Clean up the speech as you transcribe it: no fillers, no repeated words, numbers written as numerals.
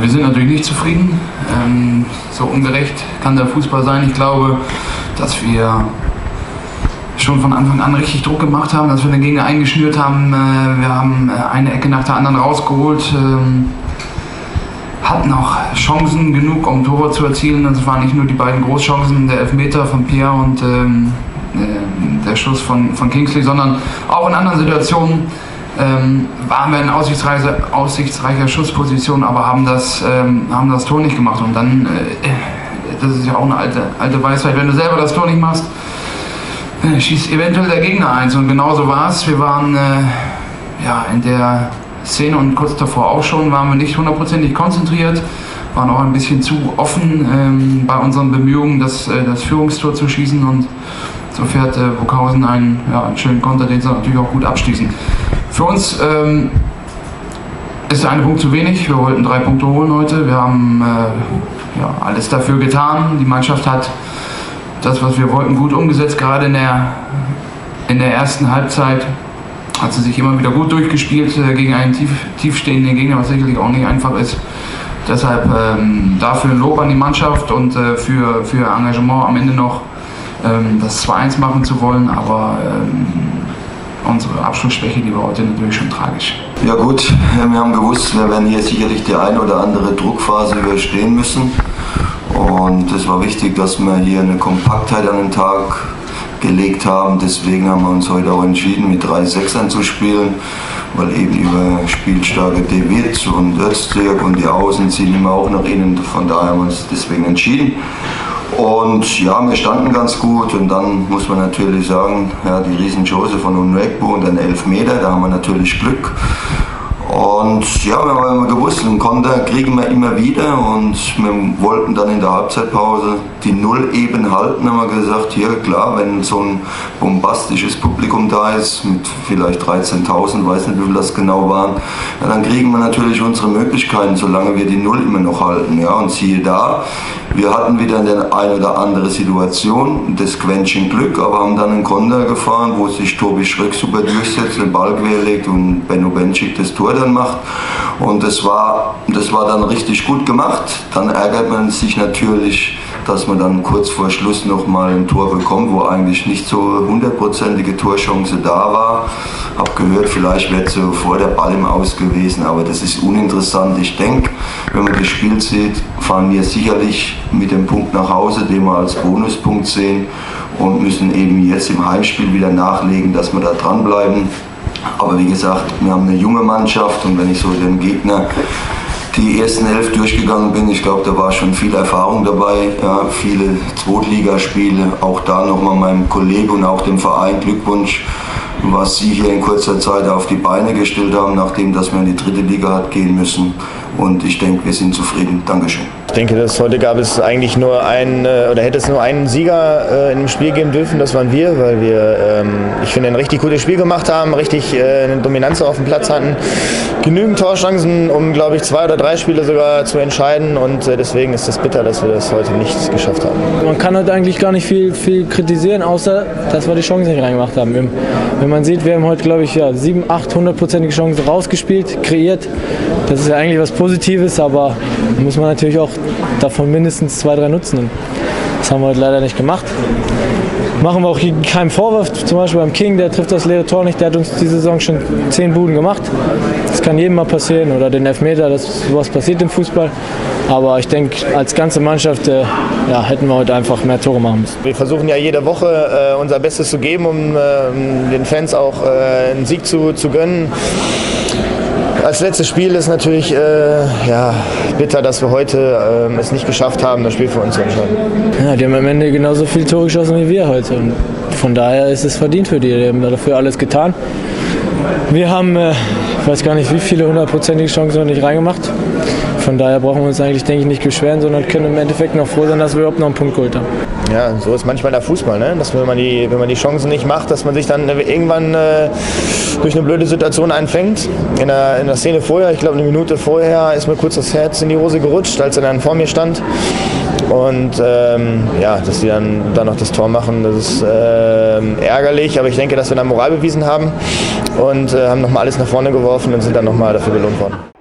wir sind natürlich nicht zufrieden. So ungerecht kann der Fußball sein. Ich glaube, dass wir schon von Anfang an richtig Druck gemacht haben, dass wir den Gegner eingeschnürt haben. Wir haben eine Ecke nach der anderen rausgeholt, hatten auch Chancen genug, um Tore zu erzielen. Das waren nicht nur die beiden Großchancen, der Elfmeter von Pierre und der Schuss von Kingsley, sondern auch in anderen Situationen waren wir in aussichtsreicher Schussposition, aber haben das Tor nicht gemacht. Und dann, das ist ja auch eine alte Weisheit, wenn du selber das Tor nicht machst, schießt eventuell der Gegner eins. Und genauso war es. Wir waren in der Szene und kurz davor auch schon, waren wir nicht hundertprozentig konzentriert, waren auch ein bisschen zu offen bei unseren Bemühungen, das Führungstor zu schießen. Und so fährt Burghausen einen schönen Konter, den sie natürlich auch gut abschließen. Für uns ist der eine Punkt zu wenig. Wir wollten 3 Punkte holen heute. Wir haben alles dafür getan. Die Mannschaft hat das, was wir wollten, gut umgesetzt. Gerade in der ersten Halbzeit hat sie sich immer wieder gut durchgespielt gegen einen tiefstehenden Gegner, was sicherlich auch nicht einfach ist. Deshalb dafür ein Lob an die Mannschaft und für Engagement am Ende noch das 2-1 machen zu wollen. Aber unsere Abschlussschwäche, die war heute natürlich schon tragisch. Ja gut, wir haben gewusst, wir werden hier sicherlich die eine oder andere Druckphase überstehen müssen. Und es war wichtig, dass wir hier eine Kompaktheit an den Tag gelegt haben. Deswegen haben wir uns heute auch entschieden, mit 3 Sechsern zu spielen, weil eben über spielstarke De Witt und Öztürk und die Außen ziehen immer auch nach innen. Von daher haben wir uns deswegen entschieden. Und ja, wir standen ganz gut und dann muss man natürlich sagen, ja, die Riesenchance von Unwegbu und dann 11 Meter, da haben wir natürlich Glück. Und ja, wir haben immer gewusst, einen Konter kriegen wir immer wieder und wir wollten dann in der Halbzeitpause die Null eben halten, haben wir gesagt, hier klar, wenn so ein bombastisches Publikum da ist, mit vielleicht 13.000, weiß nicht wie viel das genau waren, ja, dann kriegen wir natürlich unsere Möglichkeiten, solange wir die Null immer noch halten. Ja, und siehe da, wir hatten wieder eine oder andere Situation, das Quäntchen Glück, aber haben dann einen Konter gefahren, wo sich Tobi Schröck super durchsetzt, den Ball querlegt und Benno Benčík das Tor dann macht. Und das war dann richtig gut gemacht. Dann ärgert man sich natürlich, dass man dann kurz vor Schluss nochmal ein Tor bekommt, wo eigentlich nicht so hundertprozentige Torchance da war. Hab gehört, vielleicht wäre so vor der Ball im Aus gewesen, aber das ist uninteressant. Ich denke, wenn man das Spiel sieht, fahren wir sicherlich mit dem Punkt nach Hause, den wir als Bonuspunkt sehen und müssen eben jetzt im Heimspiel wieder nachlegen, dass wir da dranbleiben. Aber wie gesagt, wir haben eine junge Mannschaft und wenn ich so den Gegner die ersten 11 durchgegangen bin, ich glaube, da war schon viel Erfahrung dabei, ja, viele Zweitligaspiele, auch da nochmal meinem Kollegen und auch dem Verein Glückwunsch, was sie hier in kurzer Zeit auf die Beine gestellt haben, nachdem dass wir in die 3. Liga hat gehen müssen. Und ich denke, wir sind zufrieden. Dankeschön. Ich denke, dass heute gab es eigentlich nur hätte es nur einen Sieger in dem Spiel geben dürfen, das waren wir, weil wir, ich finde, ein richtig gutes Spiel gemacht haben, richtig eine Dominanz auf dem Platz hatten, genügend Torchancen, um, glaube ich, 2 oder 3 Spiele sogar zu entscheiden und deswegen ist es bitter, dass wir das heute nicht geschafft haben. Man kann heute eigentlich gar nicht viel kritisieren, außer dass wir die Chancen nicht reingemacht haben. Wenn man sieht, wir haben heute, glaube ich, 7, 8, 100%ige Chancen rausgespielt, kreiert. Das ist ja eigentlich was Positives, aber muss man natürlich auch davon mindestens 2, 3 nutzen. Das haben wir heute leider nicht gemacht. Machen wir auch keinen Vorwurf, zum Beispiel beim King, der trifft das leere Tor nicht, der hat uns diese Saison schon 10 Buden gemacht. Das kann jedem mal passieren oder den Elfmeter, sowas passiert im Fußball. Aber ich denke, als ganze Mannschaft hätten wir heute einfach mehr Tore machen müssen. Wir versuchen ja jede Woche unser Bestes zu geben, um den Fans auch einen Sieg zu gönnen. Als letztes Spiel ist natürlich bitter, dass wir heute es nicht geschafft haben, das Spiel für uns zu entscheiden. Ja, die haben am Ende genauso viele Tore geschossen wie wir heute. Und von daher ist es verdient für die. Die haben dafür alles getan. Wir haben, ich weiß gar nicht, wie viele 100%ige Chancen noch nicht reingemacht. Von daher brauchen wir uns eigentlich, denke ich, nicht beschweren, sondern können im Endeffekt noch froh sein, dass wir überhaupt noch einen Punkt geholt haben. Ja, so ist manchmal der Fußball, ne? Dass wenn man die Chancen nicht macht, dass man sich dann irgendwann durch eine blöde Situation einfängt. In der Szene vorher, ich glaube eine Minute vorher, ist mir kurz das Herz in die Hose gerutscht, als er dann vor mir stand. Und dass die dann noch das Tor machen, das ist ärgerlich. Aber ich denke, dass wir dann Moral bewiesen haben und haben nochmal alles nach vorne geworfen und sind dann nochmal dafür belohnt worden.